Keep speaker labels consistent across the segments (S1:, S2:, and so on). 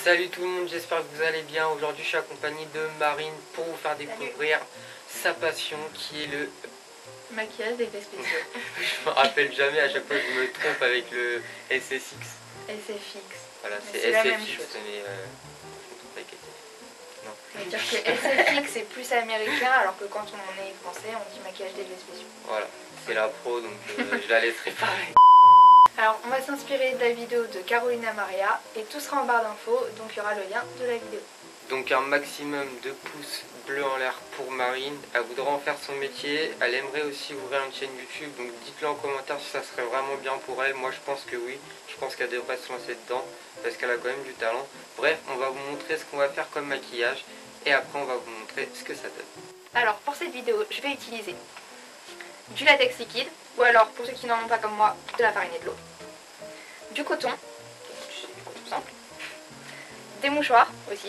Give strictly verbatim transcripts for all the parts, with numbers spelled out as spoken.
S1: Salut tout le monde, j'espère que vous allez bien. Aujourd'hui je suis accompagné de Marine pour vous faire découvrir sa passion qui est le
S2: maquillage d'effets spéciaux.
S1: Je me rappelle jamais, à chaque fois je me trompe avec le S S X.
S2: S F X.
S1: Voilà, c'est
S2: S F
S1: X, mais euh, je me trompe avec S F X. Non.
S2: Ça veut dire que S F X c'est plus américain, alors que quand on est français on dit maquillage d'effets spéciaux.
S1: Voilà, c'est la pro, donc euh, je la laisserai parler.
S2: Alors on va s'inspirer de la vidéo de Carolina Maria et tout sera en barre d'infos, donc il y aura le lien de la vidéo.
S1: Donc un maximum de pouces bleus en l'air pour Marine. Elle voudra en faire son métier. Elle aimerait aussi ouvrir une chaîne YouTube. Donc dites-le en commentaire si ça serait vraiment bien pour elle. Moi je pense que oui. Je pense qu'elle devrait se lancer dedans parce qu'elle a quand même du talent. Bref, on va vous montrer ce qu'on va faire comme maquillage. Et après on va vous montrer ce que ça donne.
S2: Alors pour cette vidéo, je vais utiliser du latex liquide. Ou alors pour ceux qui n'en ont pas comme moi, de la farine et de l'eau. Du coton. Tout simple. Des mouchoirs aussi.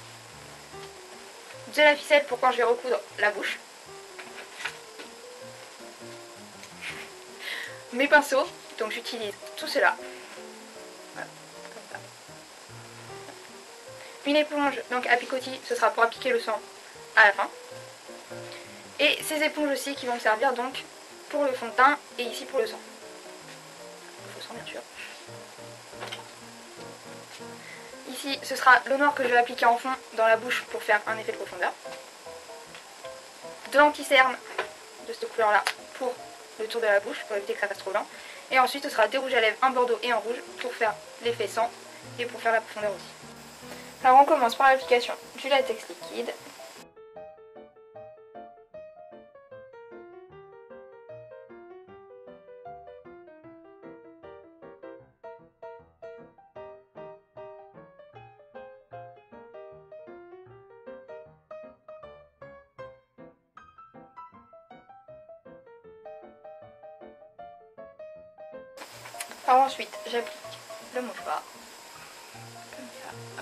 S2: De la ficelle pour quand je vais recoudre la bouche. Mes pinceaux, donc j'utilise tout cela. Voilà, comme ça. Une éponge, donc à picotis, ce sera pour appliquer le sang à la fin. Et ces éponges aussi qui vont me servir donc pour le fond de teint et ici pour le sang. Le faux sang bien sûr. Ici, ce sera le noir que je vais appliquer en fond dans la bouche pour faire un effet de profondeur. De l'anti-cerne de cette couleur-là pour le tour de la bouche, pour éviter que ça fasse trop blanc. Et ensuite, ce sera des rouges à lèvres, un bordeaux et un rouge pour faire l'effet sang et pour faire la profondeur aussi. Alors on commence par l'application du latex liquide. Alors ensuite, j'applique le mouchoir, comme ça, hop.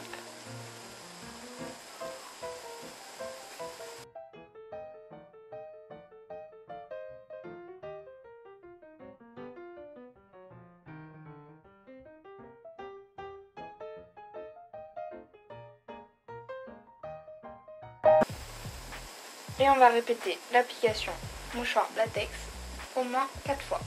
S2: Et on va répéter l'application mouchoir latex au moins quatre fois.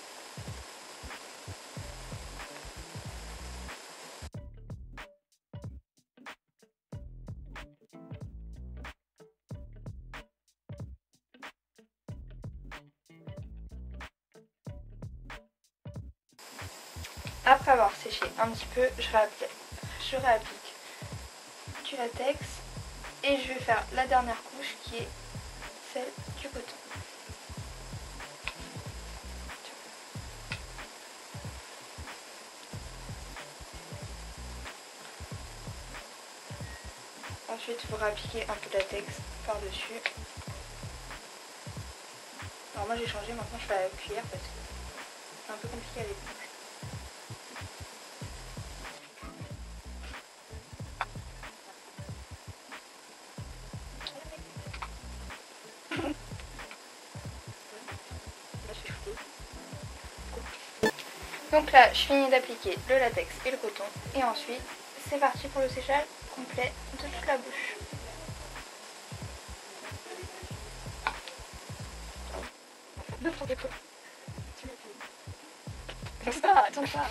S2: Après avoir séché un petit peu, je réapplique, je réapplique du latex et je vais faire la dernière couche qui est celle du coton. Ensuite, vous réappliquez un peu de latex par-dessus. Alors moi j'ai changé, maintenant je fais à la cuillère parce que c'est un peu compliqué à l'époque. Donc là, je finis d'appliquer le latex et le coton. Et ensuite, c'est parti pour le séchage complet de toute la bouche. Attends ça, attends ça.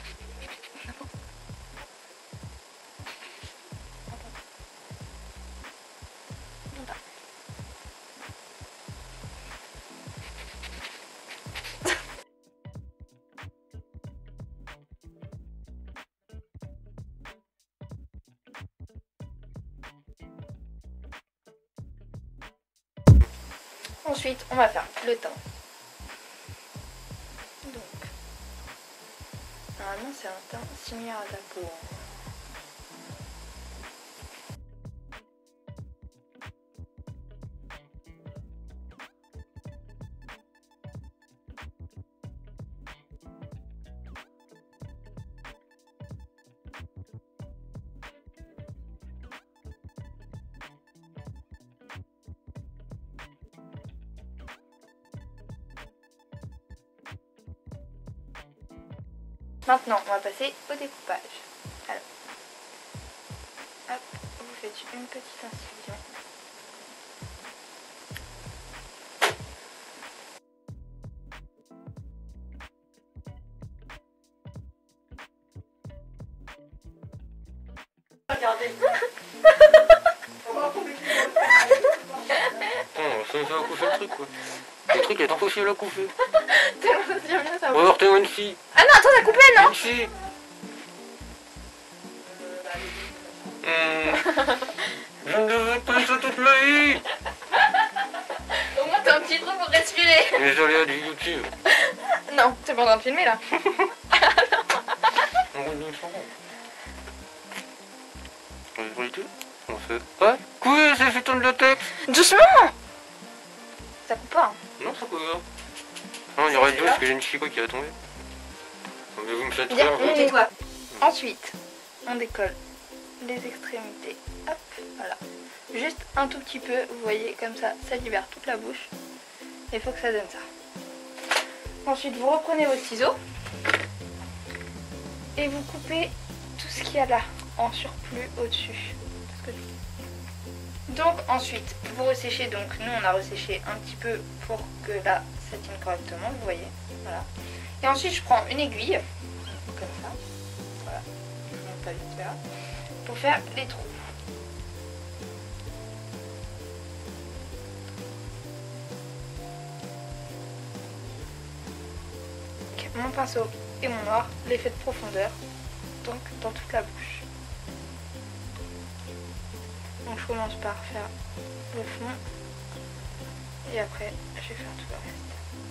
S2: Ensuite, on va faire le teint. Donc, normalement, c'est un teint similaire à ta peau. Maintenant, on va passer au découpage. Alors, hop, vous faites une petite incision.
S1: Regardez. Ça me fait à couper le truc quoi. Le truc est impossible à couper.
S2: Tellement ça tient bien ça.
S1: Ou alors t'es une fille.
S2: Ah non, attends, t'as coupé non?
S1: Une fille. Mmh. Je ne veux pas ça toute ma vie.
S2: Au moins t'as un petit trou pour respirer.
S1: Les aléas du YouTube.
S2: Non, t'es pas en train de filmer là.
S1: On roule une chanson. On fait tout. On fait. Ouais. Oui, c'est fait tourner le texte.
S2: Doucement. Ça coupe pas. Hein.
S1: Non, ça coupe pas. Non, il y aurait deux parce que j'ai une chico qui va tomber. Mais vous me faites
S2: Bien,
S1: peur.
S2: tais-toi. Ensuite, on décolle les extrémités. Hop, voilà. Juste un tout petit peu, vous voyez, comme ça, ça libère toute la bouche. Il faut que ça donne ça. Ensuite, vous reprenez votre ciseau et vous coupez tout ce qu'il y a là, en surplus au-dessus. Donc ensuite, vous resséchez. Donc nous, on a resséché un petit peu pour que là, ça tienne correctement, vous voyez. Voilà. Et ensuite, je prends une aiguille, comme ça. Voilà. Je ne monte pas vite là. Pour faire les trous. Mon pinceau et mon noir, l'effet de profondeur, donc dans toute la bouche. Donc je commence par faire le fond et après je vais faire tout le reste.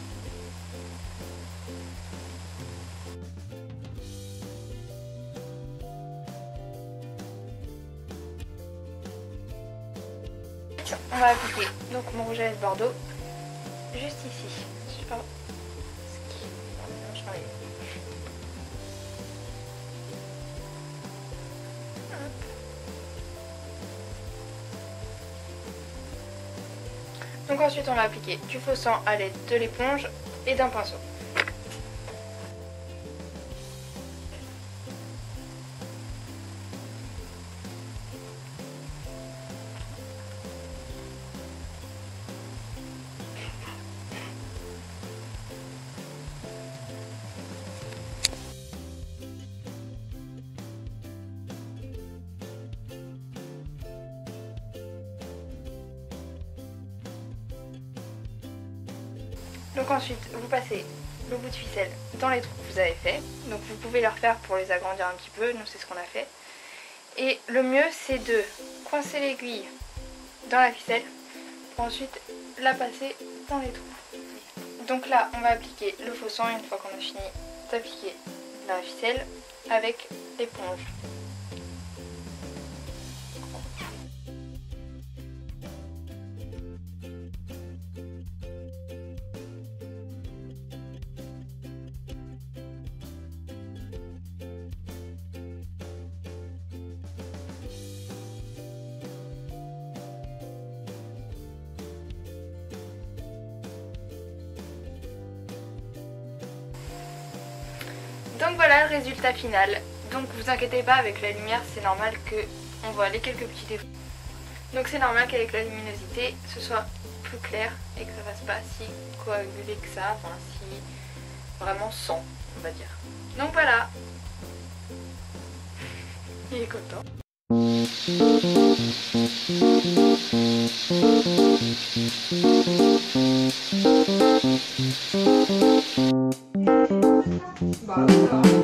S2: On va appliquer donc mon rouge à lèvres Bordeaux juste ici. Super. Donc ensuite on va appliquer du faux sang à l'aide de l'éponge et d'un pinceau. Donc ensuite, vous passez le bout de ficelle dans les trous que vous avez fait. Donc vous pouvez le refaire pour les agrandir un petit peu, nous c'est ce qu'on a fait. Et le mieux c'est de coincer l'aiguille dans la ficelle pour ensuite la passer dans les trous. Donc là, on va appliquer le faux sang une fois qu'on a fini d'appliquer la ficelle avec l'éponge. Donc voilà le résultat final. Donc vous inquiétez pas, avec la lumière c'est normal qu'on voit les quelques petits défauts. Donc c'est normal qu'avec la luminosité ce soit plus clair et que ça fasse pas si coagulé que ça, enfin si vraiment sang on va dire. Donc voilà. Il est content. Bah, voilà.